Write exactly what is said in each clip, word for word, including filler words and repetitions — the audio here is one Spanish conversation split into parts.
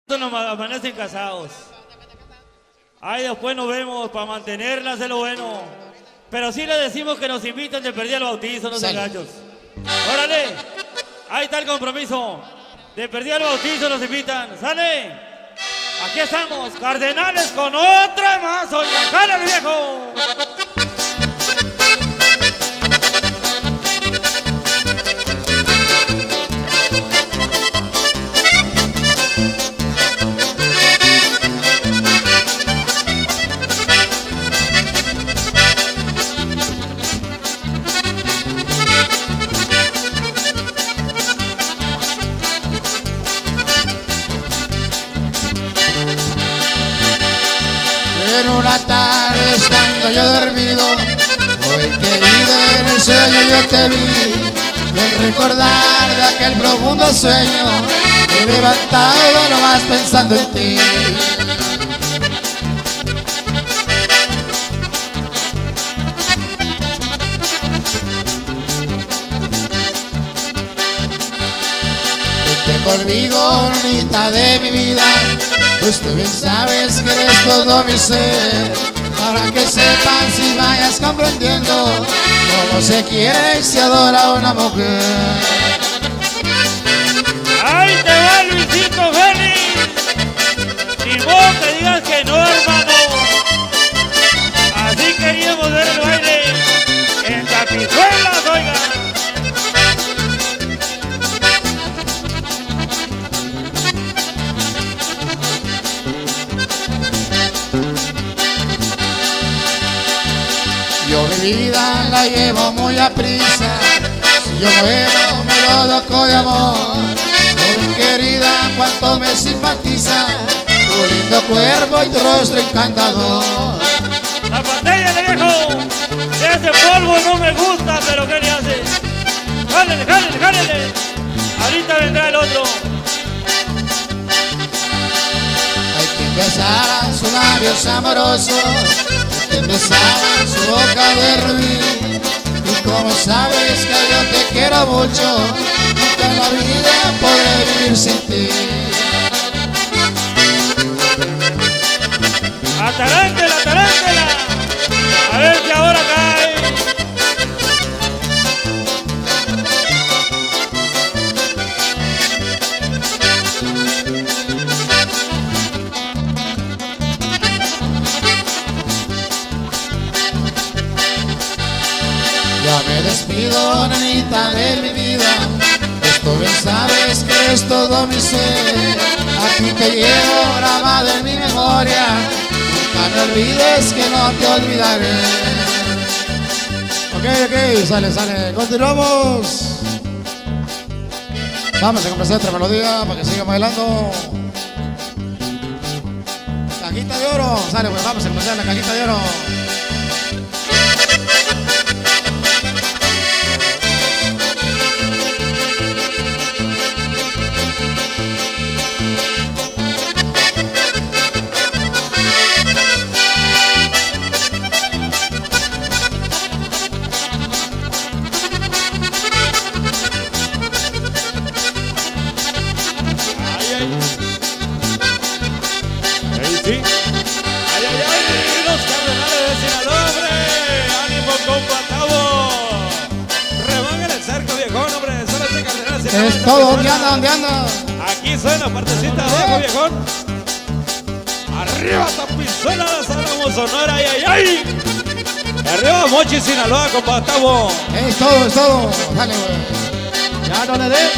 Nos amanecen casados. Ahí después nos vemos para mantenerlas de lo bueno. Pero sí le decimos que nos invitan de perder el bautizo, no sean gachos. Órale, ahí está el compromiso. De perder el bautizo nos invitan. Sale. Aquí estamos, Cardenales con otra más. Oiga, jálale viejo. En una tarde estando yo dormido, hoy querido en el sueño yo te vi. Y al recordar de aquel profundo sueño, me he levantado nomás pensando en ti. Vente conmigo, bonita de mi vida, pues tú bien sabes que eres todo mi ser. Para que sepas y vayas comprendiendo cómo se quiere y se adora a una mujer. Ahí te va Luisito Félix. Ni vos te digas que no, hermano. Así queríamos ver el baile en Tapizuelas, oiga. Yo mi vida la llevo muy a prisa, si yo muero me lo doco de amor. Oh, querida, cuánto me simpatiza tu lindo cuerpo y tu rostro encantador. La pantalla de viejo, ese polvo no me gusta, pero ¿qué le hace? Jálele, jálele, jálele. Ahorita vendrá el otro. Hay que besar a sus labios amorosos, te besaba su boca de rubí. Y como sabes que yo te quiero mucho, nunca en la vida podré vivir sin ti. Atarántela, atarántela. A ver si ahora cae. Ya me despido, nenita de mi vida, pues tú bien sabes que eres todo mi ser. Aquí te llevo grabado en mi memoria, nunca me olvides que no te olvidaré. Ok, ok, sale, sale, continuamos. Vamos a complacer otra melodía para que sigan bailando. Cajita de oro, sale, pues vamos a complacer la cajita de oro. Es todo, ¿dónde anda? ¿Dónde anda? Aquí suena partecita de viejo viejón. Arriba Tapizuelas, Álamo, Sonora, ay, ay, ay. Arriba Mochi, Sinaloa, compa Tavo. Es todo, es todo. Dale, güey. Ya no le dé.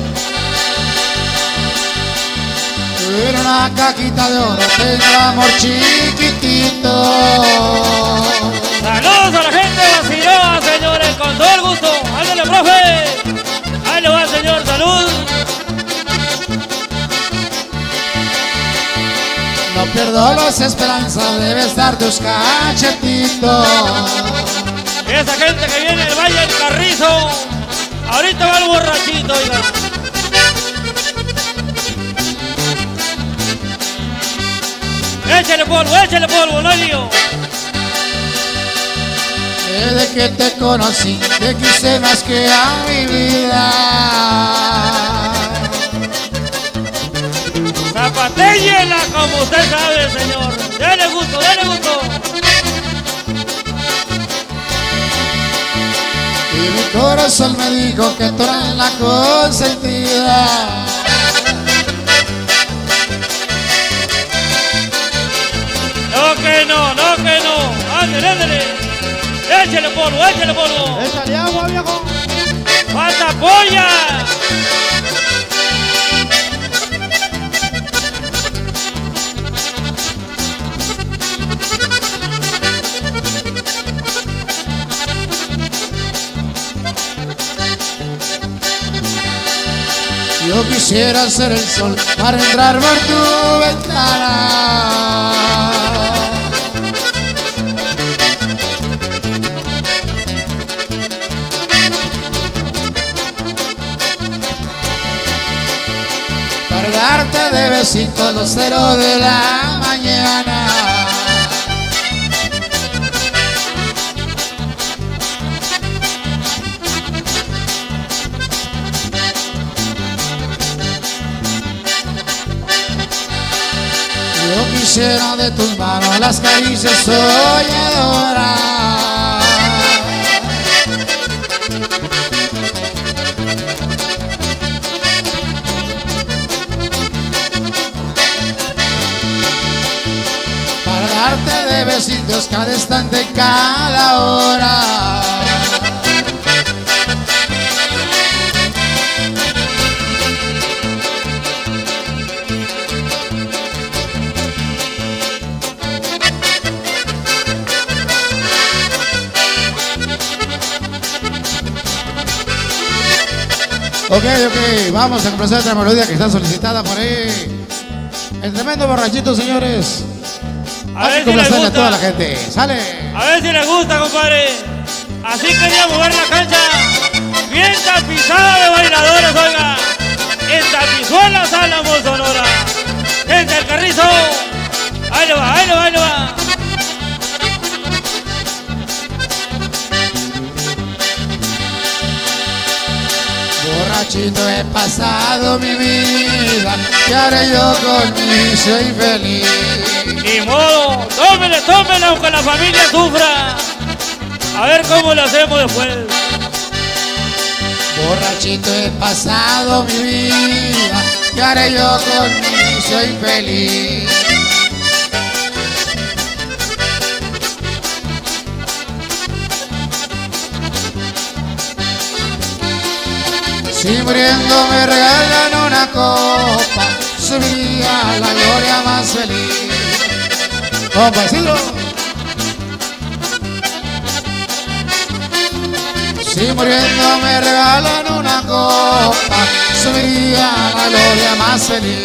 En una cajita de oro tengo amor chiquitito. Saludos a la gente de Basiloa, señores, con todo el gusto. Ándale, profe. Ahí le va, señor, salud. No pierdo las esperanzas de besar tus cachetitos. Esa gente que viene del Valle del Carrizo, ahorita va el borrachito, oiga. Échale polvo, échale polvo, no hay lío. Desde que te conocí, te quise más que a mi vida. Zapatéllela como usted sabe, señor. Dele gusto, dele gusto. Y mi corazón me dijo que tú eras la consentida. No que no, no que no. Ándale, ándale. Échale polvo, échale polvo. Échale agua, viejo. ¡Falta polla! Yo quisiera ser el sol para entrar por tu ventana. Para darte de besitos a los cero de la mañana. Yo quisiera de tus manos las caricias soñadoras. Para darte de besitos cada instante, cada hora. Ok, ok, vamos a complacer otra melodía que está solicitada por ahí. El tremendo borrachito, señores. A ver Hay que si le complacerle a gusta. toda la gente. Sale. A ver si le gusta, compadre. Así quería mover la cancha. Bien tapizada de bailadores, oiga. En Tapizuela, Álamos, Sonora. Desde el Carrizo. Ahí le va, ahí le va, ahí le va. Borrachito he pasado mi vida, ¿qué haré yo con mi soy feliz? Ni modo, tómele, tómele, aunque la familia sufra. A ver cómo lo hacemos después. Borrachito he pasado mi vida, ¿qué haré yo con mi soy feliz? Si muriendo me regalan una copa, subiría a la gloria más feliz. Compa Isidro. Si muriendo me regalan una copa, subiría a la gloria más feliz.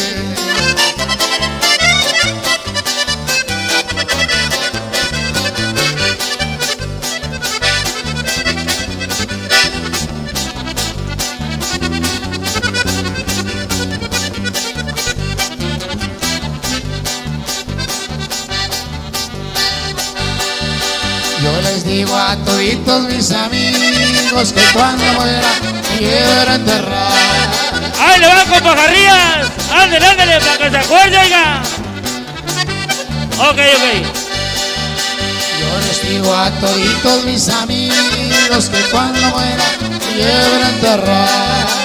Yo les digo a toditos mis amigos que cuando muera me quiero enterrar. ¡Ahí le va, compa Jarrías! ¡Ándale, ándale, para que se acuerde, oiga! Ok, ok. Yo les digo a toditos mis amigos que cuando muera me quiero enterrar.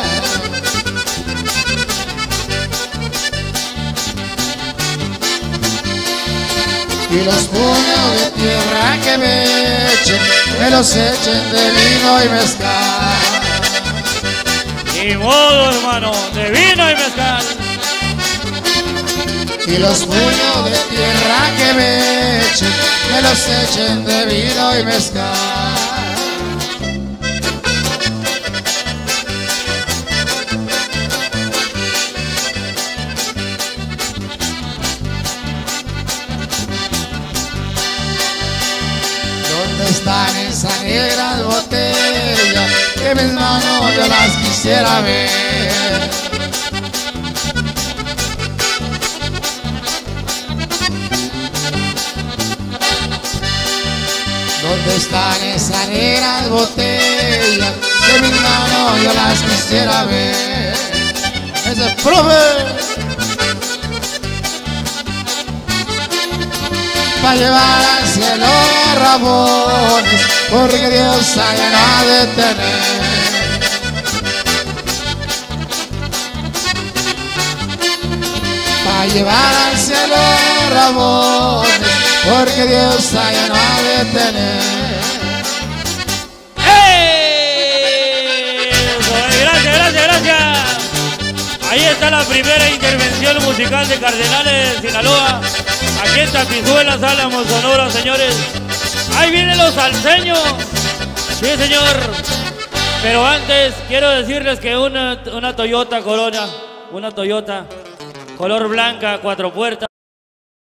Y los puños de tierra que me echen, me los echen de vino y mezcal. Ni modo, hermano, de vino y mezcal. Y los puños de tierra que me echen, me los echen de vino y mezcal. ¿Dónde están esas negras botellas que mis manos yo las quisiera ver? ¿Dónde están esas negras botellas que mis manos yo las quisiera ver? Ese profe. para llevar al cielo rabones, porque Dios allá no ha de tener. Para llevar al cielo rabones, porque Dios allá no ha de tener. Gracias, gracias, gracias. Ahí está la primera intervención musical de Cardenales de Sinaloa. Aquí en Tapizuelas, Álamos, Sonora, señores. Ahí vienen los salseños. Sí, señor. Pero antes quiero decirles que una, una Toyota Corona, una Toyota color blanca, cuatro puertas.